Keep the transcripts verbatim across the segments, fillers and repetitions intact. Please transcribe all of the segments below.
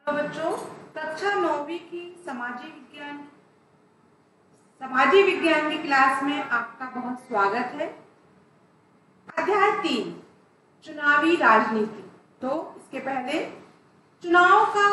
तो बच्चों, कक्षा नौवीं की सामाजिक विज्ञान सामाजिक विज्ञान की क्लास में आपका बहुत स्वागत है। अध्याय तीन, चुनावी राजनीति। तो इसके पहले चुनाव का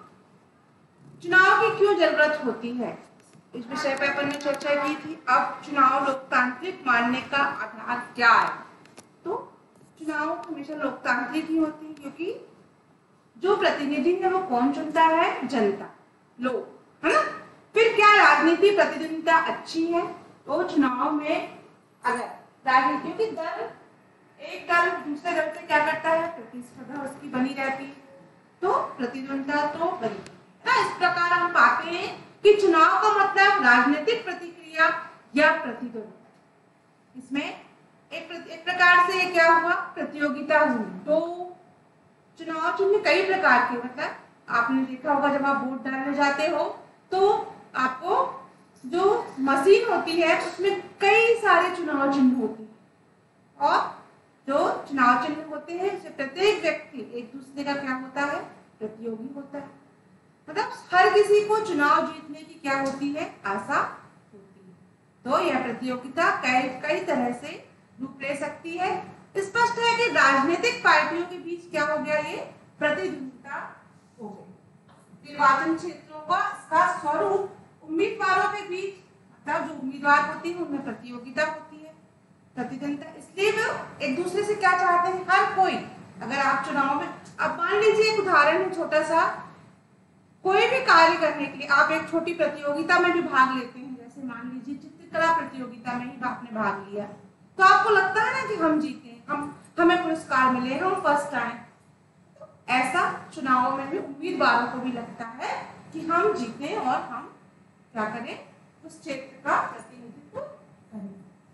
चुनाव की क्यों जरूरत होती है, इस विषय पर अपन ने चर्चा की थी। अब चुनाव लोकतांत्रिक मानने का आधार क्या है? तो चुनाव हमेशा लोकतांत्रिक ही होते हैं, क्योंकि जो प्रतिनिधि है वो कौन चुनता है? जनता, लोग, है ना। फिर क्या राजनीति प्रतिद्वंदिता अच्छी है? तो चुनाव में अगर राजनीति की दल एक दल दूसरे दल से क्या करता है? प्रतिस्पर्धा उसकी बनी रहती है, तो प्रतिद्वंदिता तो बनी है। इस प्रकार हम पाते हैं कि चुनाव का मतलब राजनीतिक प्रतिक्रिया या प्रतिद्वंदिता। इसमें एक, एक प्रकार से क्या हुआ? प्रतियोगिता हुई। तो चुनाव चिन्ह कई प्रकार के, मतलब आपने देखा होगा जब आप वोट डालने जाते हो तो आपको जो मशीन होती है उसमें कई सारे चुनाव चिन्ह होते हैं, और जो चुनाव चिन्ह होते हैं उससे प्रत्येक व्यक्ति एक दूसरे का क्या होता है? प्रतियोगी होता है। मतलब हर किसी को चुनाव जीतने की क्या होती है? आशा होती है। तो यह प्रतियोगिता कई कई तरह से रूप ले सकती है। स्पष्ट है कि राजनीतिक पार्टियों के बीच क्या हो गया? ये प्रतिद्वंदिता हो गई। निर्वाचन क्षेत्रों का इसका स्वरूप उम्मीदवारों के बीच, मतलब जो उम्मीदवार होती है उनमें प्रतियोगिता होती है, प्रतिद्वंदिता। इसलिए वो एक दूसरे से क्या चाहते हैं? हर कोई, अगर आप चुनाव में, अब मान लीजिए एक उदाहरण है छोटा सा, कोई भी कार्य करने के लिए आप एक छोटी प्रतियोगिता में भी भाग लेते हैं, जैसे मान लीजिए चित्रकला प्रतियोगिता में ही आपने भाग लिया, तो आपको लगता है ना कि हम जीते, हम हमें पुरस्कार मिले, हम फर्स्ट आए। तो ऐसा चुनावों में भी उम्मीदवारों को भी लगता है कि हम जीते और हम क्या करें? उस क्षेत्र का प्रतिनिधित्व करें।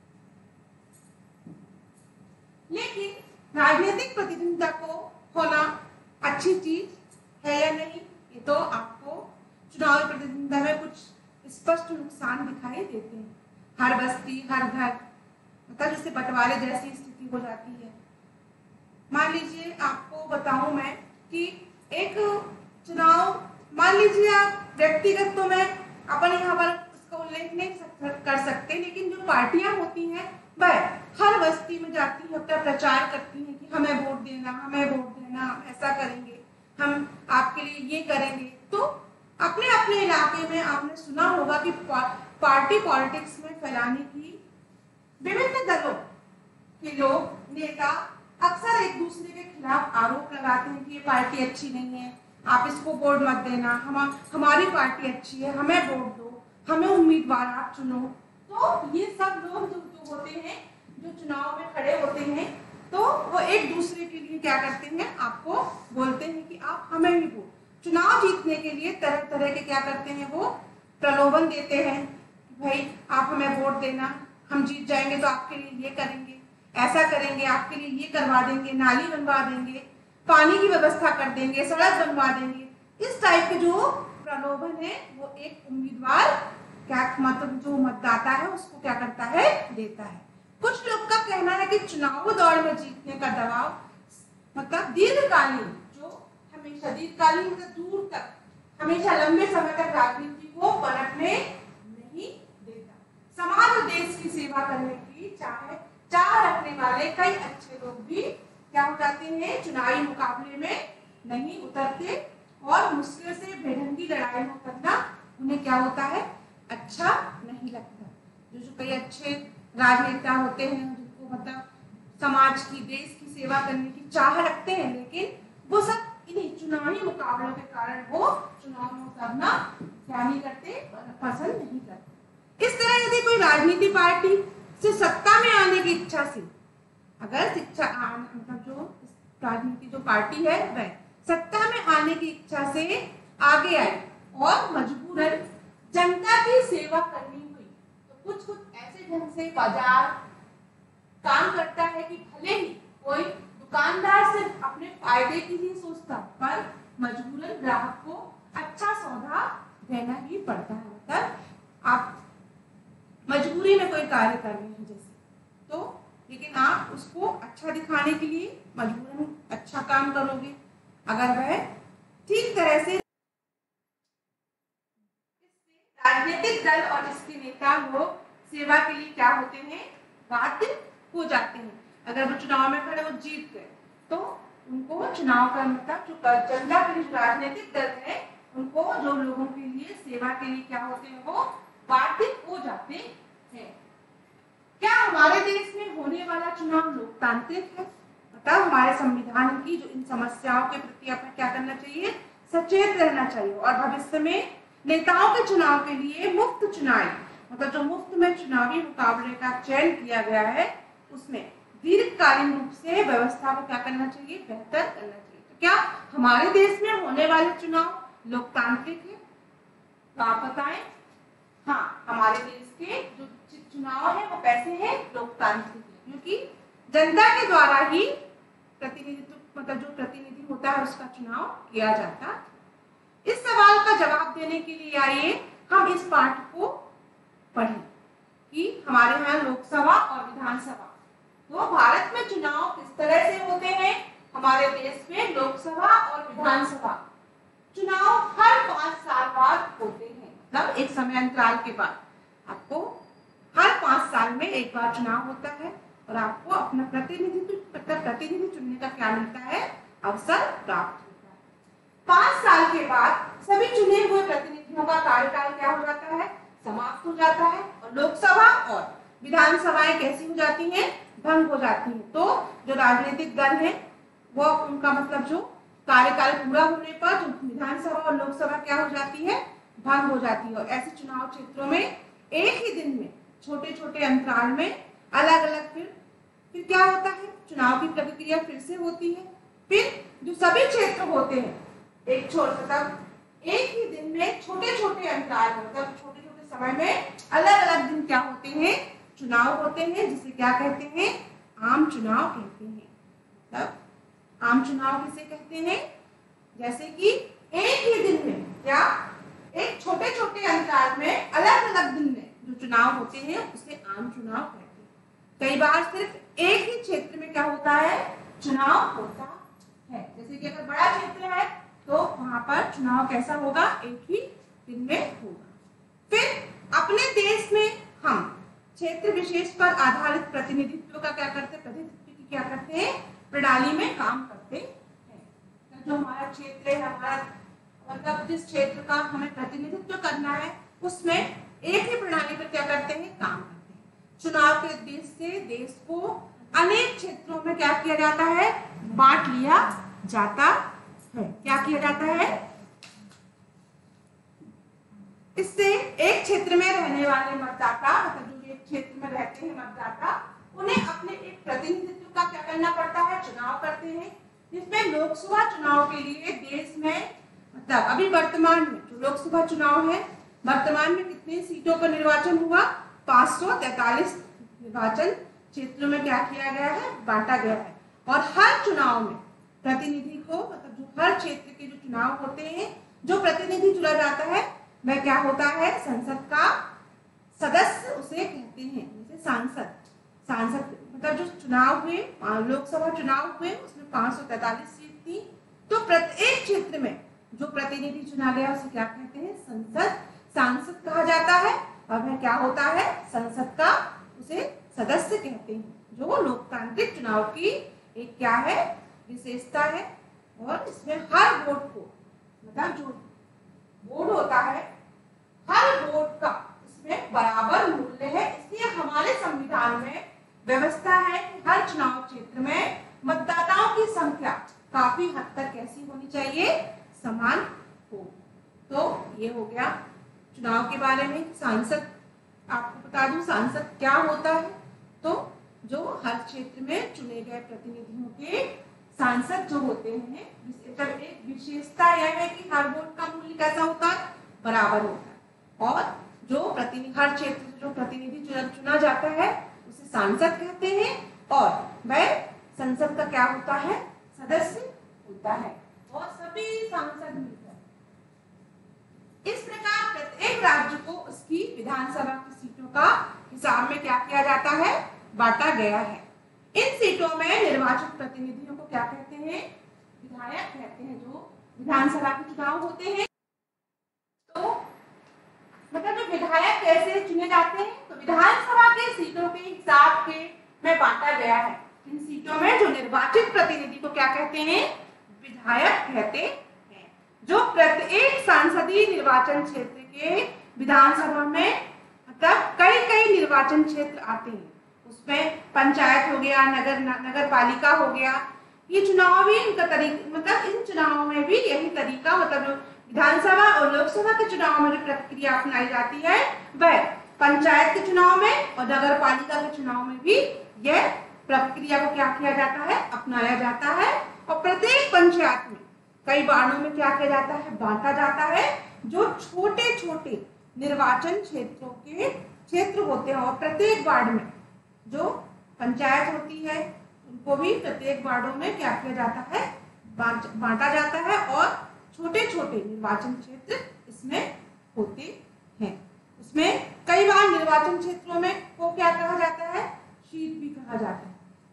लेकिन राजनीतिक प्रतिद्वंदिता को होना अच्छी चीज है या नहीं, ये तो आपको चुनावी प्रतिद्वंदिता में कुछ स्पष्ट नुकसान दिखाई देते हैं। हर बस्ती, हर घर, मतलब इससे बंटवारे जैसी स्थिति हो जाती है। मान लीजिए आपको बताऊं मैं कि एक चुनाव, मान लीजिए आप व्यक्तिगत, तो मैं अपन यहाँ पर इसका उल्लेख नहीं कर सकते, लेकिन जो पार्टियां होती हैं वह हर बस्ती में जाती है, अपना प्रचार करती हैं कि हमें वोट देना, हमें वोट देना, हम ऐसा करेंगे, हम आपके लिए ये करेंगे। तो अपने अपने इलाके में आपने सुना होगा कि पार्टी पॉलिटिक्स में फैलाने की विभिन्न दलों के लोग, नेता अक्सर एक दूसरे के खिलाफ आरोप लगाते हैं कि ये पार्टी अच्छी नहीं है, आप इसको वोट मत देना, हम हमारी पार्टी अच्छी है, हमें वोट दो, हमें उम्मीदवार आप चुनो। तो ये सब लोग जो, जो होते हैं, जो चुनाव में खड़े होते हैं, तो वो एक दूसरे के लिए क्या करते हैं? आपको बोलते हैं कि आप हमें भी वोट, चुनाव जीतने के लिए तरह तरह के क्या करते हैं? वो प्रलोभन देते हैं, भाई आप हमें वोट देना, हम जीत जाएंगे तो आपके लिए ये करेंगे, ऐसा करेंगे, आपके लिए ये करवा देंगे, नाली बनवा देंगे, पानी की व्यवस्था कर देंगे, सड़क बनवा देंगे। इस टाइप के जो प्रलोभन है वो एक उम्मीदवार क्या, मतलब जो मतदाता है उसको क्या करता है? देता है। कुछ लोग का कहना है कि चुनाव दौड़ में जीतने का दबाव, मतलब दीर्घकालीन, जो हमेशा दीर्घकालीन मतलब दूर तक, हमेशा लंबे समय तक राजनीति को पलटने नहीं देता। समाज और देश की सेवा करने की चाहे चाह रखने वाले कई अच्छे लोग भी क्या हो जाते हैं? चुनावी मुकाबले में नहीं उतरते, और मुश्किल से बेढंगी लड़ाई में उतरना उन्हें क्या होता है? अच्छा नहीं लगता। जो जो कई अच्छे राजनेता होते हैं, जिनको मतलब समाज की, देश की सेवा करने की चाह रखते हैं, लेकिन वो सब इन्हीं चुनावी मुकाबलों के कारण वो चुनाव में उतरना क्या नहीं करते? पसंद नहीं करते। इस तरह यदि कोई राजनीतिक पार्टी से सत्ता में आने की इच्छा से, अगर शिक्षा मतलब जो राजनीति जो पार्टी है वह सत्ता में आने की इच्छा से आगे आई और मजबूरन जनता की सेवा करनी हुई, तो कुछ कुछ ऐसे ढंग से बाजार काम करता है कि भले ही कोई दुकानदार सिर्फ अपने फायदे की ही सोचता, पर मजबूरन ग्राहक को अच्छा सौदा देना ही पड़ता है। मतलब आप मजबूरी में कोई कार्य कर रहे हैं जैसे, तो लेकिन आप उसको अच्छा दिखाने के लिए मजबूरन अच्छा काम करोगे। अगर वह ठीक तरह से दल और इसके नेता लोग सेवा के लिए क्या होते हैं, बाध्य हो जाते हैं। अगर वो चुनाव में खड़े वो जीत गए तो उनको चुनाव का मतलब जो जनता के लिए राजनीतिक दल है उनको जो लोगों के लिए सेवा के लिए क्या होते हैं वो बाध्य हो जाते हैं। क्या हमारे देश में होने वाला चुनाव लोकतांत्रिक है? मतलब हमारे संविधान की जो इन समस्याओं के प्रति हमें क्या करना चाहिए, सचेत रहना चाहिए और भविष्य में नेताओं के चुनाव के लिए मुफ्त चुनावी मतलब जो मुफ्त में चुनावी मुकाबले का चयन किया गया है उसमें दीर्घकालीन रूप से व्यवस्था को क्या करना चाहिए, बेहतर करना चाहिए। तो क्या हमारे देश में होने वाले चुनाव लोकतांत्रिक है? तो आप बताएं। हाँ, हमारे देश के जो चुनाव है वो कैसे है, लोकतांत्रिक है, क्योंकि जनता के द्वारा ही प्रतिनिधित्व मतलब जो प्रतिनिधि होता है उसका चुनाव किया जाता है। इस सवाल का जवाब देने के लिए आइए हम इस पाठ को पढ़ें कि हमारे यहाँ लोकसभा और विधानसभा, तो भारत में चुनाव किस तरह से होते हैं। हमारे देश में लोकसभा और विधानसभा चुनाव हर पांच साल बाद होते हैं, मतलब एक समय अंतराल के बाद आपको हर पांच साल में एक बार चुनाव होता है और आपको अपना प्रतिनिधित्व मतलब प्रतिनिधि चुनने का क्या मिलता है, अवसर प्राप्त होता है। पांच साल के बाद सभी चुने हुए प्रतिनिधियों का कार्यकाल क्या हो जाता है, समाप्त हो जाता है और लोकसभा और विधानसभाएं कैसी हो जाती हैं, भंग हो जाती हैं। तो जो राजनीतिक दल है वो उनका मतलब जो कार्यकाल पूरा होने पर जो विधानसभा और लोकसभा क्या हो जाती है, भंग हो जाती है और ऐसे चुनाव क्षेत्रों में एक ही दिन में छोटे छोटे अंतराल में अलग अलग फिर फिर क्या होता है, चुनाव की प्रक्रिया फिर से होती है। फिर जो सभी क्षेत्र होते हैं एक छोटे मतलब एक ही दिन में छोटे छोटे अंतराल मतलब छोटे छोटे समय में अलग अलग दिन क्या होते हैं, चुनाव होते हैं, जिसे क्या कहते हैं, आम चुनाव कहते हैं। मतलब आम चुनाव किसे कहते हैं, जैसे कि एक ही दिन में क्या एक छोटे छोटे अंतराल में अलग अलग दिन में जो चुनाव होते हैं उसे आम चुनाव कहते हैं। कई बार सिर्फ एक ही क्षेत्र में क्या होता है, चुनाव होता है। जैसे कि अगर बड़ा क्षेत्र है तो वहां पर चुनाव कैसा होगा, एक ही दिन में होगा। फिर अपने देश में हम क्षेत्र विशेष पर आधारित प्रतिनिधित्व का क्या करते हैं, प्रतिनिधित्व की क्या करते हैं, प्रणाली में काम करते हैं। तो जो हमारा क्षेत्र है, हमारा मतलब जिस क्षेत्र का हमें प्रतिनिधित्व करना है उसमें एक ही प्रणाली पर क्या करते हैं, काम करते हैं। चुनाव के उद्देश्य से देश को अनेक क्षेत्रों में क्या किया जाता है, बांट लिया जाता है। क्या किया जाता है, इससे एक क्षेत्र में रहने वाले मतदाता मतलब जो एक क्षेत्र में रहते हैं मतदाता उन्हें अपने एक प्रतिनिधित्व का क्या करना पड़ता है, चुनाव करते हैं। जिसमें लोकसभा चुनाव के लिए देश में मतलब अभी वर्तमान में जो लोकसभा चुनाव है वर्तमान में कितनी सीटों पर निर्वाचन हुआ, पाँच सौ तैतालीस निर्वाचन क्षेत्रों में क्या किया गया है, बांटा गया है। और हर चुनाव में प्रतिनिधि को मतलब जो हर क्षेत्र के जो चुनाव होते हैं जो प्रतिनिधि चुना जाता है वह क्या होता है, संसद का सदस्य उसे कहते हैं, जैसे सांसद सांसद मतलब जो चुनाव हुए लोकसभा चुनाव हुए उसमें पाँच सौ तैतालीस सीट थी, तो प्रत्येक क्षेत्र में जो प्रतिनिधि चुना गया उसे क्या कहते हैं, संसद सांसद कहा जाता है। और वह क्या होता है, संसद का उसे सदस्य कहते हैं, जो लोकतांत्रिक चुनाव की एक क्या है, विशेषता है। और इसमें हर वोट को मतलब जो वोट होता है हर वोट का इसमें बराबर मूल्य है। इसलिए हमारे संविधान में व्यवस्था है कि हर चुनाव क्षेत्र में मतदाताओं की संख्या काफी हद तक कैसी होनी चाहिए, समान हो। तो ये हो गया चुनाव के बारे में। सांसद आपको बता दूं सांसद क्या होता है, तो जो हर क्षेत्र में चुने गए प्रतिनिधियों के सांसद जो होते हैं, मतलब एक विशेषता यह है कि हर वोट का मूल्य कैसा होता है, बराबर होता है। और जो प्रतिनिधि हर क्षेत्र से जो प्रतिनिधि चुना जाता है उसे सांसद कहते हैं और वह संसद का क्या होता है, सदस्य होता है। और सभी सांसद मिलकर इस प्रकार प्रत्येक राज्य को उसकी विधानसभा की सीटों का हिसाब में क्या किया जाता है, बांटा गया है। इन सीटों में निर्वाचित प्रतिनिधियों को क्या कहते हैं, विधायक कहते हैं। जो विधानसभा के चुनाव होते हैं तो मतलब जो विधायक कैसे चुने जाते हैं, तो विधानसभा के सीटों के हिसाब के में बांटा गया है। इन सीटों में जो निर्वाचित प्रतिनिधि को क्या कहते हैं, विधायक कहते हैं। जो प्रत्येक संसदीय निर्वाचन क्षेत्र के विधानसभा में मतलब कई कई निर्वाचन क्षेत्र आते हैं, उसमें पंचायत हो गया, नगर नगर पालिका हो गया, ये चुनाव भी इनका तरीका मतलब इन चुनावों में भी यही तरीका मतलब विधानसभा और लोकसभा के चुनाव में जो प्रक्रिया अपनाई जाती है वह पंचायत के चुनाव में और नगर पालिका के चुनाव में भी यह प्रक्रिया को क्या किया जाता है, अपनाया जाता है। और प्रत्येक पंचायत में कई वार्डों में क्या किया जाता है, बांटा जाता है। जो छोटे छोटे निर्वाचन क्षेत्रों के क्षेत्र होते हैं और प्रत्येक वार्ड में जो पंचायत होती है उनको भी प्रत्येक वार्डों में क्या किया जाता है, बांटा जाता है और छोटे छोटे निर्वाचन क्षेत्र इसमें होते हैं। इसमें कई बार निर्वाचन क्षेत्रों में को क्या कहा जाता है, शीट भी कहा जाता है।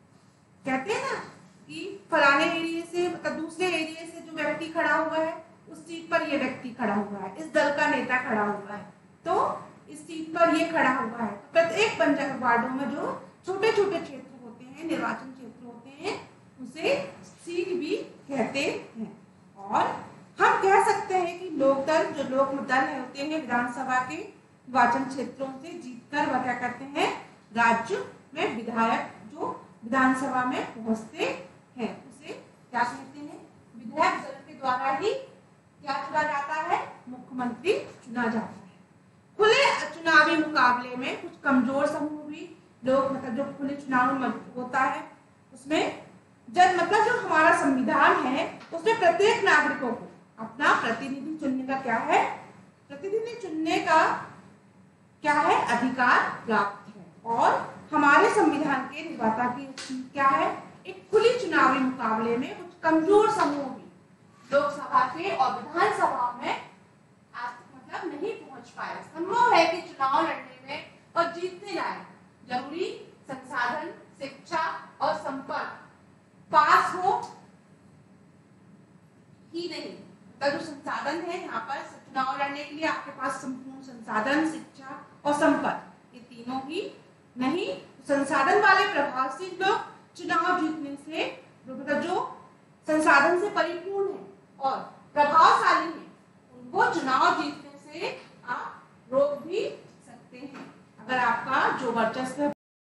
कहते हैं ना कि फलाने एरिया से मतलब दूसरे एरिया से जो व्यक्ति खड़ा हुआ है उस सीट पर ये व्यक्ति खड़ा हुआ है, इस दल का नेता खड़ा हुआ है, तो इस सीट पर ये खड़ा हुआ है। तो प्रत्येक पंचायत वार्डों में जो छोटे छोटे क्षेत्र होते हैं, निर्वाचन क्षेत्र होते हैं, उसे सीट भी कहते हैं। और हम कह सकते हैं कि लोकदल जो लोक दल होते हैं विधानसभा के निर्वाचन क्षेत्रों से जीतकर वह क्या करते हैं, राज्य में विधायक जो विधानसभा में पहुंचते हैं उसे क्या कहते हैं, विधायक दल के द्वारा ही क्या चुना जाता है, मुख्यमंत्री चुना जाता है। खुले चुनावी मुकाबले में कुछ कमजोर समूह भी लोग मतलब जो खुले चुनाव में होता है उसमें जब मतलब जो हमारा संविधान है उसमें प्रत्येक नागरिकों को अपना प्रतिनिधि चुनने का क्या है, प्रतिनिधि चुनने का क्या है, अधिकार प्राप्त है। और हमारे संविधान के निर्माता की क्या है, एक खुली चुनावी मुकाबले में कुछ कमजोर समूह भी लोकसभा के और विधानसभा में आज मतलब नहीं पहुंच पाए। संभव है कि चुनाव लड़ने में और जीतने लायक जरूरी संसाधन, शिक्षा और संपर्क पास हो ही नहीं। मतलब जो संसाधन है यहाँ पर चुनाव लड़ने के लिए आपके पास संपूर्ण संसाधन, शिक्षा और संपर्क, ये तीनों ही नहीं। संसाधन वाले प्रभावशील लोग चुनाव जीतने से मतलब जो संसाधन से परिपूर्ण है और प्रभावशाली है उनको चुनाव जीतने से आप रोक भी सकते हैं। अगर आपका जो वर्चस्व